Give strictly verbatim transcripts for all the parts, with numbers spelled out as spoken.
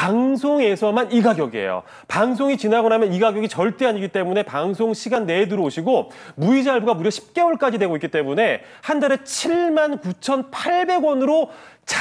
방송에서만 이 가격이에요. 방송이 지나고 나면 이 가격이 절대 아니기 때문에 방송 시간 내에 들어오시고 무이자 할부가 무려 십 개월까지 되고 있기 때문에 한 달에 칠만 구천팔백 원으로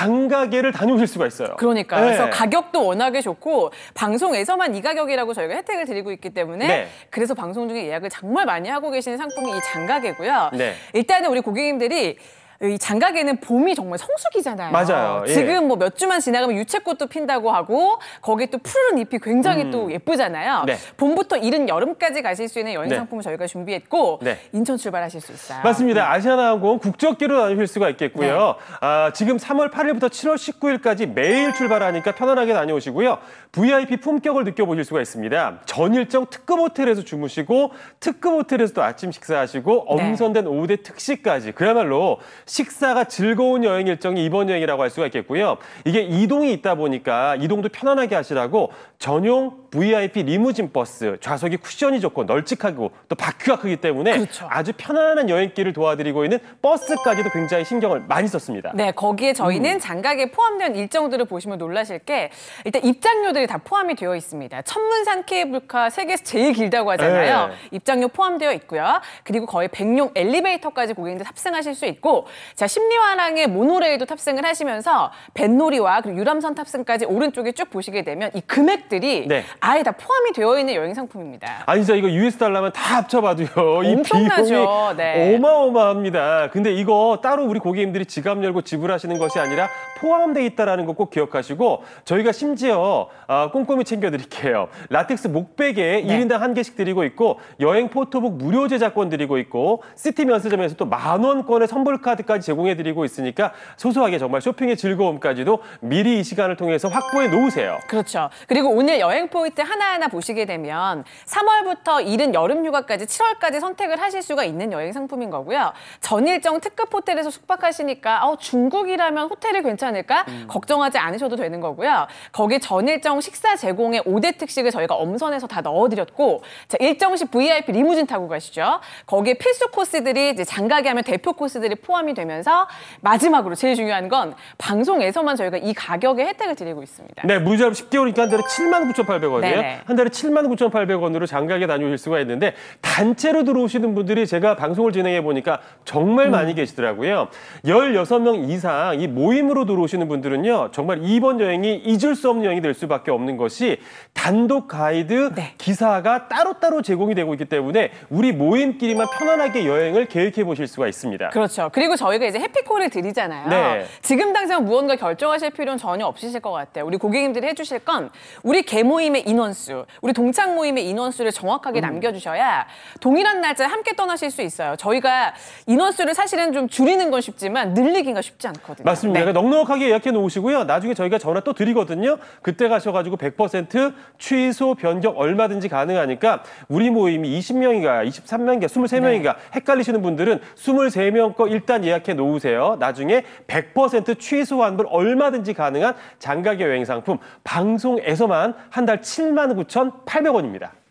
장가게를 다녀오실 수가 있어요. 그러니까요. 네. 그래서 가격도 워낙에 좋고 방송에서만 이 가격이라고 저희가 혜택을 드리고 있기 때문에 네. 그래서 방송 중에 예약을 정말 많이 하고 계시는 상품이 이 장가게고요. 네. 일단은 우리 고객님들이 이 장가게는 봄이 정말 성수기잖아요. 맞아요. 예. 지금 뭐 몇 주만 지나가면 유채꽃도 핀다고 하고 거기에 또 푸른 잎이 굉장히 음. 또 예쁘잖아요. 네. 봄부터 이른 여름까지 가실 수 있는 여행 네. 상품을 저희가 준비했고 네. 인천 출발하실 수 있어요. 맞습니다. 아시아나항공 국적기로 다니실 수가 있겠고요. 네. 아, 지금 삼월 팔일부터 칠월 십구일까지 매일 출발하니까 편안하게 다녀오시고요. 브이아이피 품격을 느껴보실 수가 있습니다. 전 일정 특급 호텔에서 주무시고 특급 호텔에서 또 아침 식사하시고 엄선된 오후 대 특식까지 그야말로 식사가 즐거운 여행 일정이 이번 여행이라고 할 수가 있겠고요. 이게 이동이 있다 보니까 이동도 편안하게 하시라고 전용 브이아이피 리무진 버스, 좌석이 쿠션이 좋고 널찍하고 또 바퀴가 크기 때문에 그렇죠. 아주 편안한 여행길을 도와드리고 있는 버스까지도 굉장히 신경을 많이 썼습니다. 네, 거기에 저희는 음. 장가게 포함된 일정들을 보시면 놀라실 게 일단 입장료들이 다 포함이 되어 있습니다. 천문산 케이블카 세계에서 제일 길다고 하잖아요. 네. 입장료 포함되어 있고요. 그리고 거의 백룡 엘리베이터까지 고객님들 탑승하실 수 있고 자 심리화랑의 모노레일도 탑승을 하시면서 뱃놀이와 그리고 유람선 탑승까지 오른쪽에 쭉 보시게 되면 이 금액들이 네. 아예 다 포함이 되어 있는 여행 상품입니다. 아니 진짜 이거 유에스 달러면 다 합쳐봐도요. 이 엄청나죠. 비용이 네. 어마어마합니다. 근데 이거 따로 우리 고객님들이 지갑 열고 지불하시는 것이 아니라 포함되어 있다는 거 꼭 기억하시고 저희가 심지어 아, 꼼꼼히 챙겨드릴게요. 라텍스 목베개 네. 일 인당 한 개씩 드리고 있고 여행 포토북 무료 제작권 드리고 있고 시티 면세점에서 또 만 원권의 선불 카드까지 제공해드리고 있으니까 소소하게 정말 쇼핑의 즐거움까지도 미리 이 시간을 통해서 확보해 놓으세요. 그렇죠. 그리고 오늘 여행 포인트 하나하나 보시게 되면 삼월부터 이른 여름 휴가까지 칠월까지 선택을 하실 수가 있는 여행 상품인 거고요. 전일정 특급 호텔에서 숙박하시니까 어, 중국이라면 호텔이 괜찮을까? 음. 걱정하지 않으셔도 되는 거고요. 거기에 전일정 식사 제공의 오 대 특식을 저희가 엄선해서 다 넣어드렸고 자, 일정식 브이아이피 리무진 타고 가시죠. 거기에 필수 코스들이 이제 장가게 하면 대표 코스들이 포함이 되면서 마지막으로 제일 중요한 건 방송에서만 저희가 이 가격의 혜택을 드리고 있습니다. 네, 무이자 십 개월이니까 한 달에 칠만 구천팔백 원이에요. 네네. 한 달에 칠만 구천팔백 원으로 장가게 다녀오실 수가 있는데 단체로 들어오시는 분들이 제가 방송을 진행해 보니까 정말 음. 많이 계시더라고요. 열여섯 명 이상 이 모임으로 들어오시는 분들은요. 정말 이번 여행이 잊을 수 없는 여행이 될 수밖에 없는 것이 단독 가이드, 네. 기사가 따로따로 제공이 되고 있기 때문에 우리 모임끼리만 편안하게 여행을 계획해 보실 수가 있습니다. 그렇죠. 그리고 저희가 이제 해피콜을 드리잖아요. 네. 지금 당장 무언가 결정하실 필요는 전혀 없으실 것 같아요. 우리 고객님들이 해주실 건 우리 개모임의 인원수, 우리 동창 모임의 인원수를 정확하게 음. 남겨주셔야 동일한 날짜에 함께 떠나실 수 있어요. 저희가 인원수를 사실은 좀 줄이는 건 쉽지만 늘리기가 쉽지 않거든요. 맞습니다. 네. 그러니까 넉넉하게 예약해 놓으시고요. 나중에 저희가 전화 또 드리거든요. 그때 가셔가지고 백 퍼센트 취소, 변경 얼마든지 가능하니까 우리 모임이 이십 명인가 이십삼 명인가 이십삼 명인가 네. 헷갈리시는 분들은 이십삼 명 거 일단 예약해 놓으세요. 나중에 백 퍼센트 취소 환불 얼마든지 가능한 장가게 여행 상품 방송에서만 한 달 칠만 구천팔백 원입니다.